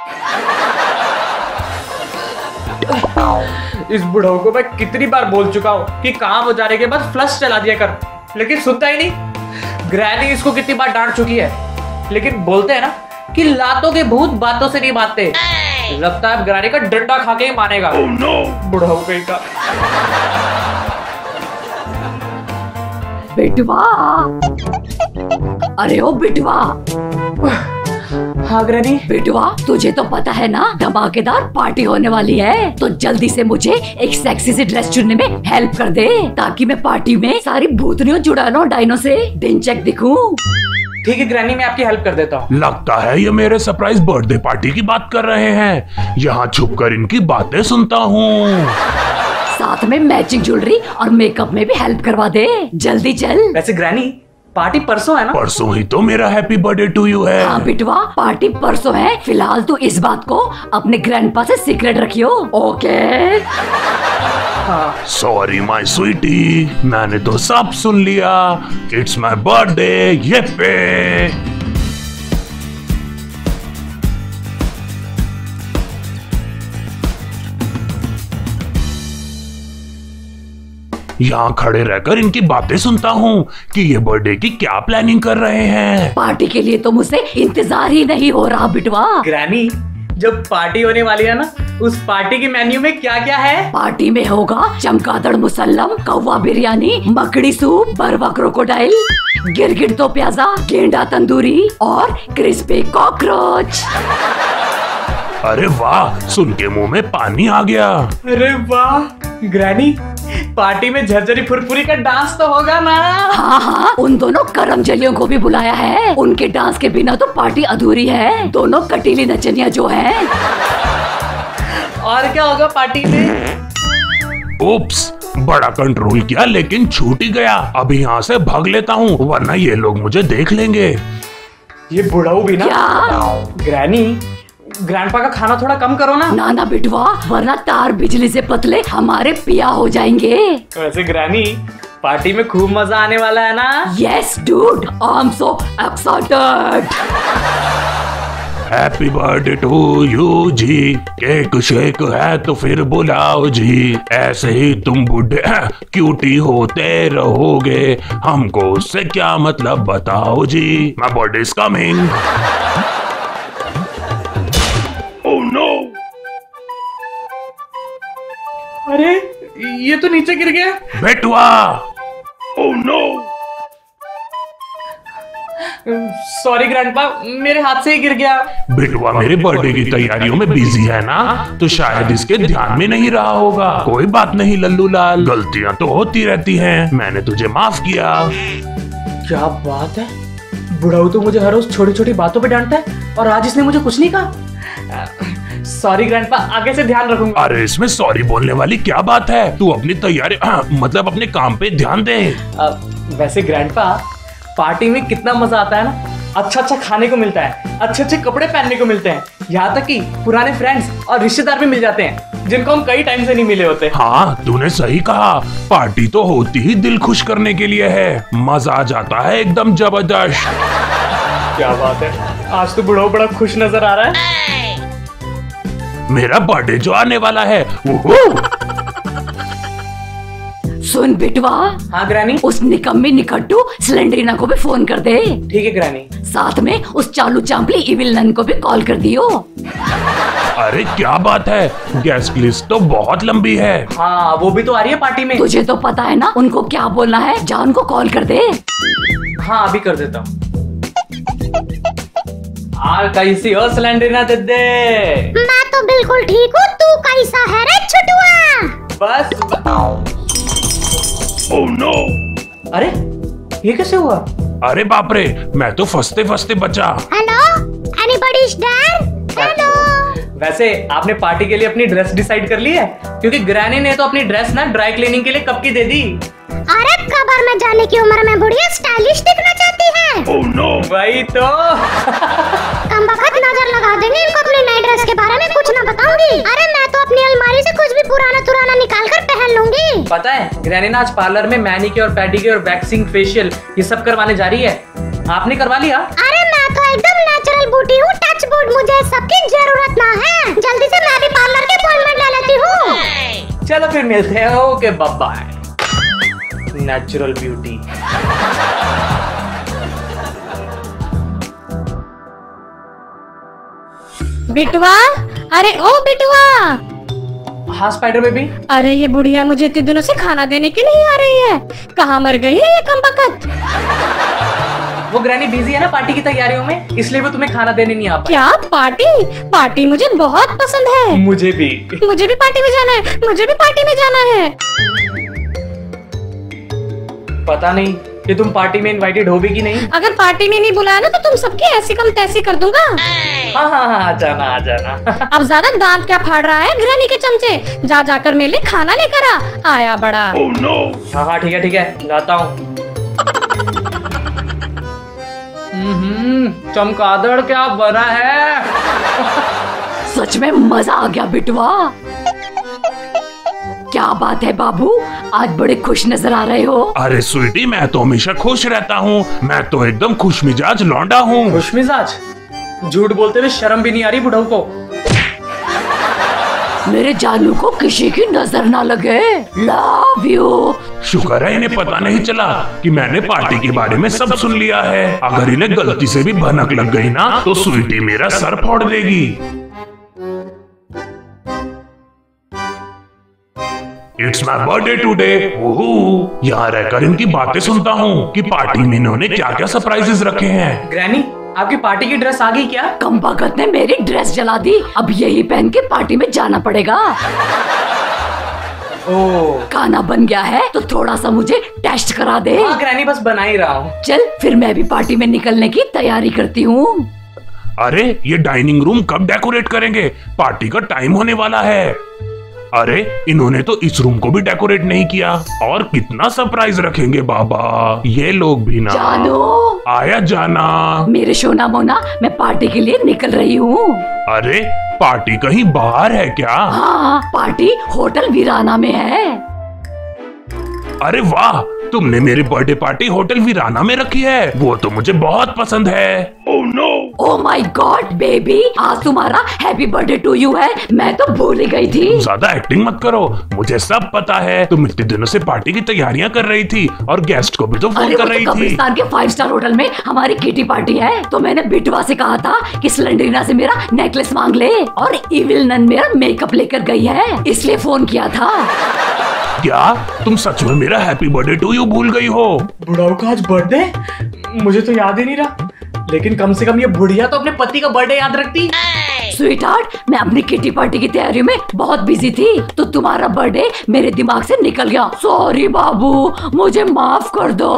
इस बुढ़ऊ को मैं कितनी बार बोल चुका हूँ कि काम हो जाने के बाद फ्लश चला दिया कर, लेकिन सुनता ही नहीं। ग्रैनी इसको कितनी बार डांट चुकी है, लेकिन बोलते हैं ना कि लातों के भूत बातों से नहीं मानते। लगता है ग्रैनी का डंडा खा के ही मानेगा। बुढ़ऊ कहीं का। बिटवा, अरे ओ बिटवा। हाँ ग्रैनी। बिटवा, तुझे तो पता है ना धमाकेदार पार्टी होने वाली है, तो जल्दी से मुझे एक सेक्सी सी ड्रेस चुनने में हेल्प कर दे, ताकि मैं पार्टी में सारी भूतनियों जुड़ा लूं डायनो से, दिन चेक दिखूं। ठीक है ग्रैनी, मैं आपकी हेल्प कर देता हूँ। लगता है ये मेरे सरप्राइज बर्थडे पार्टी की बात कर रहे हैं। यहाँ छुपकर इनकी बातें सुनता हूँ। साथ में मैचिंग ज्वेलरी और मेकअप में भी हेल्प करवा दे, जल्दी चल। वैसे ग्रैनी, पार्टी परसों है ना? परसों ही तो मेरा हैप्पी बर्थडे टू यू है। हाँ बिटवा, पार्टी परसों है। फिलहाल तो इस बात को अपने ग्रैंडपा से सीक्रेट रखियो, ओके? सॉरी माय स्वीटी, मैंने तो सब सुन लिया। इट्स माय बर्थडे, ये पे। यहाँ खड़े रहकर इनकी बातें सुनता हूँ कि ये बर्थडे की क्या प्लानिंग कर रहे हैं। पार्टी के लिए तो मुझसे इंतजार ही नहीं हो रहा बिटवा। ग्रैनी, जब पार्टी होने वाली है ना, उस पार्टी के मेन्यू में क्या क्या है? पार्टी में होगा चमगादड़ मुसल्लम, कौवा बिरयानी, मकड़ी सूप, बरवा क्रोकोडाइल, गिरगिट तो प्याजा, गेंडा तंदूरी और क्रिस्पी कॉकरोच। अरे वाह, सुन के मुंह में पानी आ गया। अरे वाह ग्रैनी, पार्टी में झरझरी फुरफुरी का डांस तो होगा ना? हाँ हाँ, उन दोनों करमजलियों को भी बुलाया है। उनके डांस के बिना तो पार्टी अधूरी है। दोनों कटीली नचनिया जो हैं। और क्या होगा पार्टी में? उप्स, बड़ा कंट्रोल किया लेकिन छूट ही गया। अभी यहाँ से भाग लेता हूँ, वरना ये लोग मुझे देख लेंगे। ये बुढ़ाऊ भी ना। क्या? ग्रैनी, ग्रैंडपा का खाना थोड़ा कम करो ना। ना ना बिटवा, वरना तार बिजली से पतले हमारे पिया हो जाएंगे। वैसे ग्रैनी, पार्टी में खूब मजा आने वाला है ना? Yes dude, I am so excited. Happy birthday to you जी। केक शेक है तो फिर बुलाओ जी। ऐसे ही तुम बुढ़े क्यूटी होते रहोगे, हमको उससे क्या मतलब बताओ जी। My birthday is coming. Oh no. अरे ये तो नीचे गिर गया। बेटवा। Oh no. सॉरी ग्रैंडपा, मेरे हाथ से ही गिर गया। बेटवा मेरे बर्थडे की तैयारियों में बिजी है ना, तो शायद इसके ध्यान में नहीं रहा होगा। कोई बात नहीं लल्लू लाल, गलतियां तो होती रहती हैं। मैंने तुझे माफ किया। क्या बात है, बुढ़ाऊ तो मुझे हर रोज छोटी छोटी बातों पे डांटता है और आज इसने मुझे कुछ नहीं कहा। सॉरी ग्रैंडपा, आगे से ध्यान रखूंगा। अरे इसमें सॉरी बोलने वाली क्या बात है। तू अपनी तैयारी मतलब अपने काम पे ध्यान दे। वैसे ग्रैंडपा, पार्टी में कितना मजा आता है ना। अच्छा अच्छा खाने को मिलता है, अच्छे अच्छे कपड़े पहनने को मिलते हैं, यहाँ तक कि पुराने फ्रेंड्स और रिश्तेदार भी मिल जाते हैं जिनको हम कई टाइम से नहीं मिले होते। हाँ तूने सही कहा, पार्टी तो होती ही दिल खुश करने के लिए है। मजा आ जाता है एकदम जबरदस्त। क्या बात है, आज तो बुढ़ाऊ बड़ा खुश नजर आ रहा है। मेरा बर्थडे जो आने वाला है। सुन बिटवा। हाँ ग्रैनी। उस निकम्मी निकट्टू सिलेंडरीना को भी फोन कर दे। ठीक है ग्रैनी। साथ में उस चालू चांपली इविल नन को भी कॉल कर दियो। अरे क्या बात है, गेस्ट लिस्ट तो बहुत लंबी है। हाँ वो भी तो आ रही है पार्टी में। तुझे तो पता है ना उनको क्या बोलना है, जा उनको कॉल कर दे। हाँ अभी कर देता हूँ। कैसी हो सिलेंडरीना दीदी? मैं तो बिल्कुल ठीक हूँ, तू कैसा है रे छुटुआ? बस। Oh no. अरे ये कैसे हुआ? अरे बाप रे, मैं तो फंसते फंसते बचा। Hello, anybody is there? Hello. वैसे आपने पार्टी के लिए अपनी ड्रेस डिसाइड कर ली है? क्योंकि ग्रैनी ने तो अपनी ड्रेस ना ड्राई क्लीनिंग के लिए कब की दे दी। अरे कबर में जाने की उम्र में बुढ़िया स्टाइलिश दिखना चाहती है। Oh no. वही तो। कमबख्त नजर लगा देंगे इनको अपनी नई ड्रेस के बारे में कुछ ना बताऊंगी। अरे मैं तो अपनी अलमारी से कुछ भी पुराना तुराना निकाल कर पहन लूंगी। पता है ग्रैनी ना आज पार्लर में मैनिक्योर, पेडिक्योर, वैक्सिंग, फेशियल ये सब करवाने जा रही है। आपने करवा लिया? अरे मैं तो एकदम नेचुरल ब्यूटी हूँ, टच बूटी सूट, मुझे सबकी जरूरत ना है। जल्दी से मैं भी पार्लर की अपॉइंटमेंट ले लेती हूँ। चलो फिर मिलते हैं। Okay bye. Natural beauty. बिटवा, अरे ओ बिटवा। हाँ स्पाइडर बेबी। अरे ये बुढ़िया मुझे इतने दिनों से खाना देने के लिए आ रही है, कहाँ मर गई है ये कमबख्त? वो ग्रैनी बिजी है ना पार्टी की तैयारियों में, इसलिए वो तुम्हें खाना देने नहीं आ पाई। क्या पार्टी? पार्टी मुझे बहुत पसंद है। मुझे भी पार्टी में जाना है, मुझे भी पार्टी में जाना है। पता नहीं कि तुम पार्टी में इनवाइटेड हो भी कि नहीं। अगर पार्टी में नहीं बुलाया ना तो तुम सबकी ऐसी कम तैसी कर दूंगा। हाँ हाँ हाँ, आ जाना आ जाना। अब ज्यादा दांत क्या फाड़ रहा है ग्रैनी के चमचे? जा जाकर मेरे लिए खाना लेकर आ। आया बड़ा। Oh no! हाँ हाँ ठीक है जाता हूँ। चमगादड़ क्या बना है। सच में मजा आ गया बिटवा। क्या बात है बाबू, आज बड़े खुश नजर आ रहे हो। अरे स्वीटी, मैं तो हमेशा खुश रहता हूँ। मैं तो एकदम खुश मिजाज लौंडा हूँ। खुश मिजाज? झूठ बोलते हुए शर्म भी नहीं आ रही बुढ़ऊ को। मेरे जानू को किसी की नजर ना लगे। Love you. शुक्र है इन्हें पता नहीं चला कि मैंने पार्टी के बारे में सब सुन लिया है। अगर इन्हें गलती से भी भनक लग गई ना तो स्वीटी मेरा सर फोड़ देगी। It's my birthday today. यहाँ रहकर इनकी बातें सुनता हूँ कि पार्टी में इन्होंने क्या क्या सरप्राइजेस रखे हैं। ग्रैनी, आपकी पार्टी की ड्रेस आ गई क्या? कमबख्त ने मेरी ड्रेस जला दी। अब यही पहन के पार्टी में जाना पड़ेगा। ओह, खाना बन गया है तो थोड़ा सा मुझे टेस्ट करा दे। हाँ ग्रैनी, बस बना ही रहा हूँ। चल फिर मैं भी पार्टी में निकलने की तैयारी करती हूँ। अरे ये डाइनिंग रूम कब डेकोरेट करेंगे? पार्टी का टाइम होने वाला है। अरे इन्होंने तो इस रूम को भी डेकोरेट नहीं किया। और कितना सरप्राइज रखेंगे बाबा। ये लोग भी ना। जानू, आया जाना। मेरे सोना मोना, मैं पार्टी के लिए निकल रही हूँ। अरे पार्टी कहीं बाहर है क्या? हाँ, पार्टी होटल वीराना में है। अरे वाह, तुमने मेरी बर्थडे पार्टी होटल वीराना में रखी है। वो तो मुझे बहुत पसंद है। Oh no! Oh my god baby, आज तुम्हारा हैप्पी बर्थडे टू यू है। मैं तो भूल ही गई थी। ज्यादा एक्टिंग मत करो, मुझे सब पता है। तुम इतने दिनों से पार्टी की तैयारियां कर रही थी और गेस्ट को भी तो फोन कर रही थी। कब्रिस्तान के 5 स्टार होटल में हमारी किटी पार्टी है, तो मैंने बिटवा से कहा था कि स्लेंडरीना से मेरा नेकलेस मांग ले, और इविल नन मेरा मेकअप लेकर गई है, इसलिए फोन किया था। क्या तुम सच में मेरा हैप्पी बर्थडे टू यू भूल गई हो? बुढ़ाऊ का आज बर्थडे? मुझे तो याद ही नहीं रहा। लेकिन कम से कम ये बुढ़िया तो अपने पति का बर्थडे याद रखती। स्वीट हार्ट, मैं अपनी किटी पार्टी की तैयारी में बहुत बिजी थी, तो तुम्हारा बर्थडे मेरे दिमाग से निकल गया। सॉरी बाबू, मुझे माफ कर दो।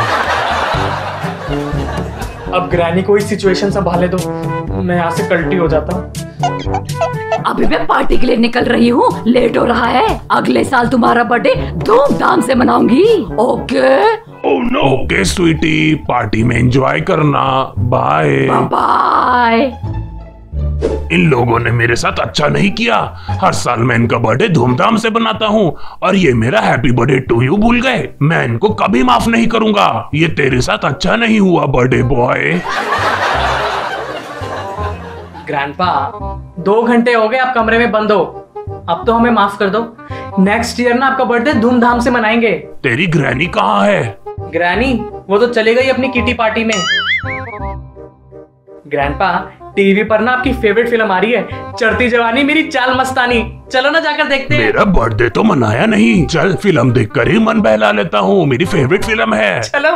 अब ग्रैनी को इस सिचुएशन संभाले दो, मैं यहाँ से कल्टी हो जाता हूँ। अभी मैं पार्टी के लिए निकल रही हूँ, लेट हो रहा है। अगले साल तुम्हारा बर्थडे धूमधाम से मनाऊंगी। ओके? ओके स्वीटी, पार्टी में एंजॉय करना। Bye bye. इन लोगों ने मेरे साथ अच्छा नहीं किया। हर साल मैं इनका बर्थडे धूमधाम से बनाता हूँ और ये मेरा हैप्पी बर्थडे टू यू भूल गए। मैं इनको कभी माफ नहीं करूंगा। ये तेरे साथ अच्छा नहीं हुआ बर्थडे बॉय। ग्रैंडपा, 2 घंटे हो गए आप कमरे में बंद हो। अब तो हमें माफ कर दो। नेक्स्ट ईयर ना आपका बर्थडे धूमधाम से मनाएंगे। तेरी ग्रैनी कहाँ है? ग्रैनी वो तो चली गई अपनी किटी पार्टी में। ग्रैंडपा, टीवी पर ना आपकी फेवरेट फिल्म आ रही है, चढ़ती जवानी मेरी चाल मस्तानी। चलो ना जाकर देखते हैं। मेरा बर्थडे तो मनाया नहीं। चल फिल्म देखकर ही मन बहला लेता हूँ। मेरी फेवरेट फिल्म है। चलो।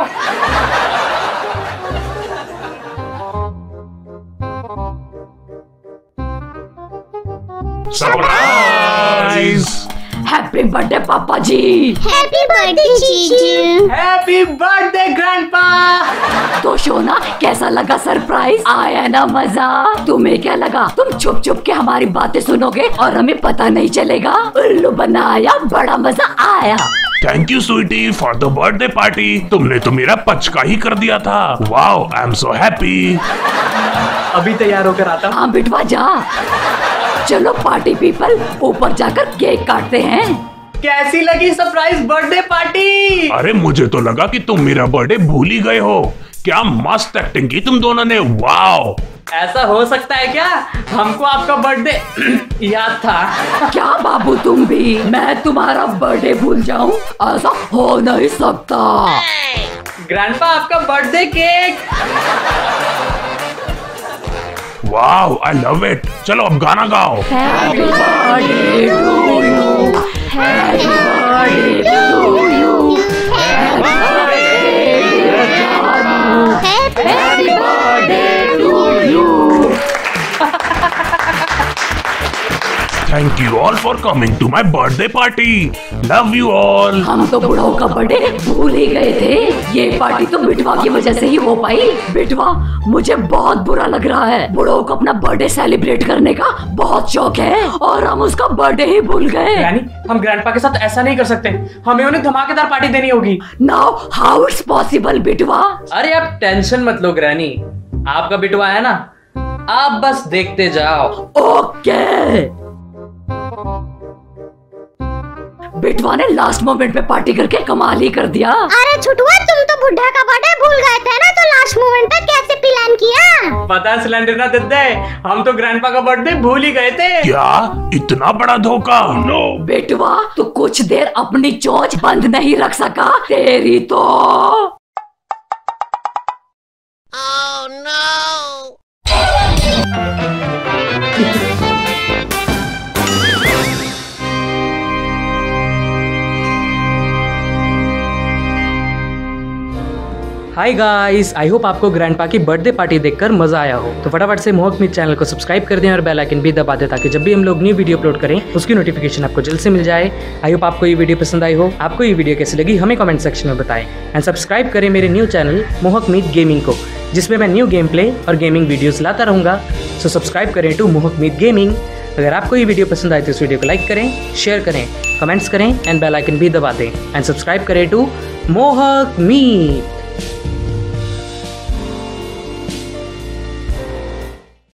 सरप्राइज! हैप्पी बर्थडे पापा जी। हैप्पी बर्थडे जीजू। Happy birthday grandpa. तो सोना, कैसा लगा सरप्राइज? आया ना मजा? तुम्हें क्या लगा तुम छुप छुप के हमारी बातें सुनोगे और हमें पता नहीं चलेगा? उल्लू बनाया, बड़ा मजा आया। Thank you sweetie for the birthday party. तुमने तो मेरा पचका ही कर दिया था। Wow, I am so happy. अभी तैयार होकर आता हूँ। हाँ बिटवा, जा। चलो पार्टी पीपल, ऊपर जाकर केक काटते हैं। कैसी लगी सरप्राइज बर्थडे पार्टी? अरे मुझे तो लगा कि तुम मेरा बर्थडे भूल ही गए हो। क्या मस्त एक्टिंग की तुम दोनों ने। वाओ। ऐसा हो सकता है क्या? हमको आपका बर्थडे याद था। क्या बाबू तुम भी, मैं तुम्हारा बर्थडे भूल जाऊं? ऐसा हो नहीं सकता। ग्रैंडपा आपका birthday cake. Wow, I love it. चलो अब गाना गाओ। Happy birthday to you, happy birthday to you, happy birthday dear जानू, happy birthday to you. Thank you all for coming to my birthday party. Love you all. हम तो बुढ़ाओ का birthday भूल ही गए थे। ये पार्टी तो बिटवा की वजह से ही हो पाई। बिटवा, मुझे बहुत बुरा लग रहा है। बुढ़ाओ को अपना बर्थडे सेलिब्रेट करने का बहुत शौक है और हम उसका बर्थडे ही भूल गए। ग्रैनी, हम ग्रैंडपा के साथ ऐसा नहीं कर सकते। हमें उन्हें धमाकेदार पार्टी देनी होगी। नाउ हाउ इट्स पॉसिबल बिटवा? अरे आप टेंशन मत लो ग्रैनी, आपका बिटवा है ना, आप बस देखते जाओ। ओके। बिटवा ने लास्ट मोमेंट पे पार्टी करके कमाल ही कर दिया। अरे छुटुआ, तुम तो बुढ़ा का बर्थडे भूल गए थे ना, तो लास्ट मोमेंट पे कैसे प्लान किया? पता है सिलेंडर ना दद्दे, हम तो ग्रैंडपा का बर्थडे भूल ही गए थे। क्या इतना बड़ा धोखा? नो। बिटवा, तू कुछ देर अपनी चोंच बंद नहीं रख सका? तेरी तो हाय गाइस, आई होप आपको ग्रैंडपा की बर्थडे पार्टी देखकर मजा आया हो। तो फटाफट से मोहक मीत चैनल को सब्सक्राइब कर दें और बेल आइकन भी दबा दें ताकि जब भी हम लोग न्यू वीडियो अपलोड करें उसकी नोटिफिकेशन आपको जल्द से मिल जाए। आई होप आपको ये वीडियो पसंद आई हो। आपको ये वीडियो कैसी लगी हमें कमेंट सेक्शन में बताएं एंड सब्सक्राइब करें मेरे न्यू चैनल मोहक मीत गेमिंग को, जिसमें मैं न्यू गेम प्ले और गेमिंग वीडियोस लाता रहूंगा। सो सब्सक्राइब करें टू मोहक मीत गेमिंग। अगर आपको ये वीडियो पसंद आए तो इस वीडियो को लाइक करें, शेयर करें, कमेंट्स करें एंड बेल आइकन भी दबा दें एंड सब्सक्राइब करें टू मोहक मीत।